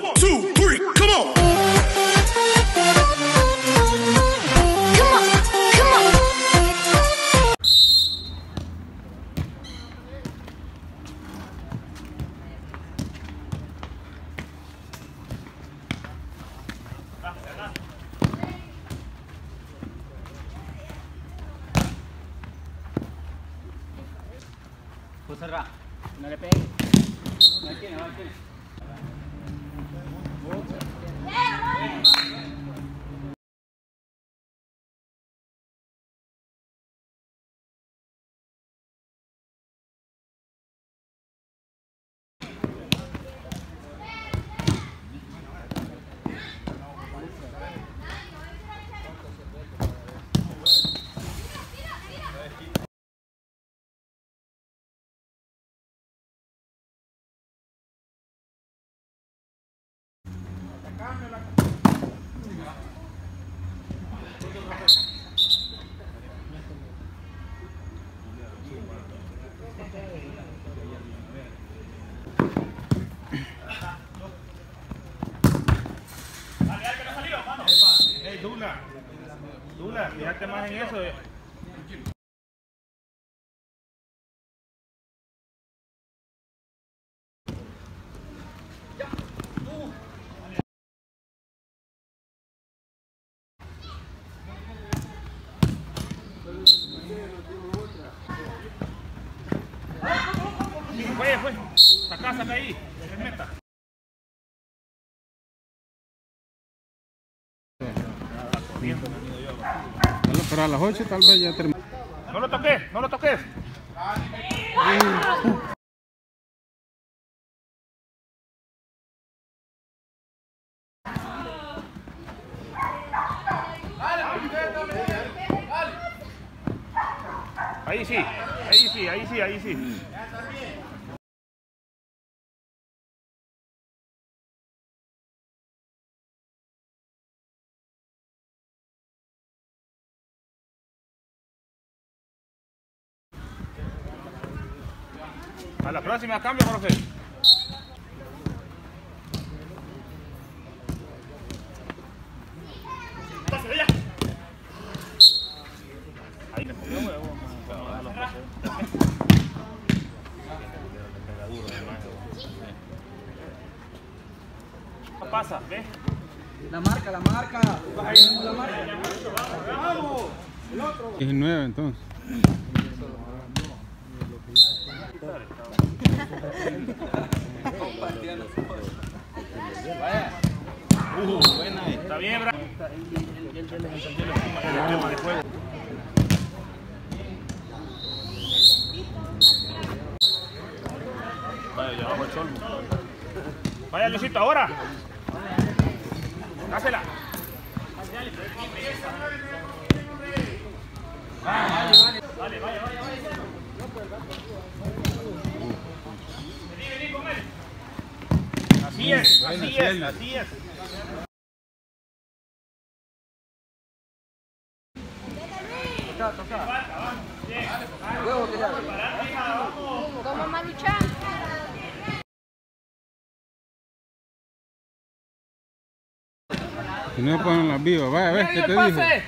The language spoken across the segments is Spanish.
1, 2, 3, come on. Pues cerrá, no le pegues. No tiene, no tiene. Dula, fíjate más en eso. Fue. Saca ahí. Es meta. Pero a las 8 tal vez ya termine. No lo toques. Ahí sí. A la próxima cambio, profe. Ahí le cogió huevo. Pasa, ¿ves? La marca. Vamos. El otro. 19 entonces. Vaya. Buena. Está bien, bra. El tema de juego. Vaya, ya bajo el sol. Vaya, Luisito, ahora. Dásela. Vale. Vení con él. Así es. Toca. Huevo, que ya. ¿Cómo Maruchan? Si no ponen las vivas, vaya, ves, ¿qué te dije?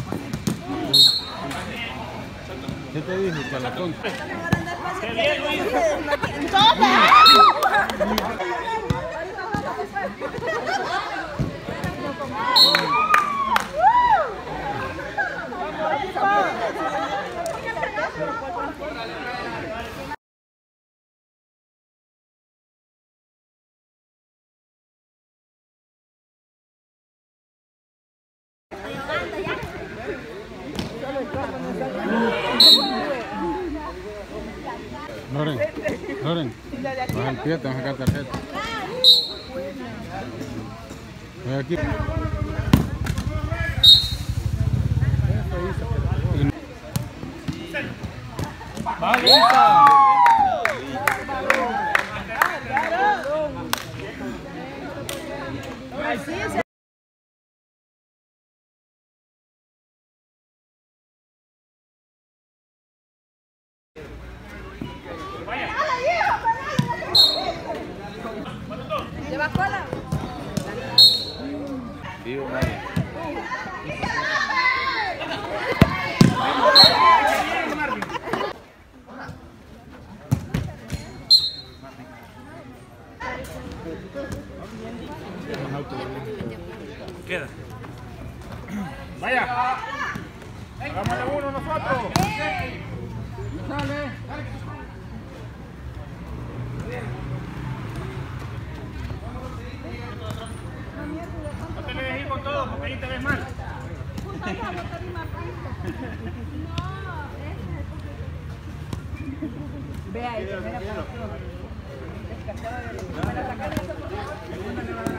¿Qué te dije, Chalacón? ¡Qué bien, Luis! Loren, baja el pie, te vas a sacar tarjeta. Voy aquí. ¡Vale! Así es. ¿Lleva cola? Vivo nadie. Queda. Vaya. Hagámosle uno nosotros. No te le dejes ir con todo porque ahí te ves mal. Ve ahí, ve la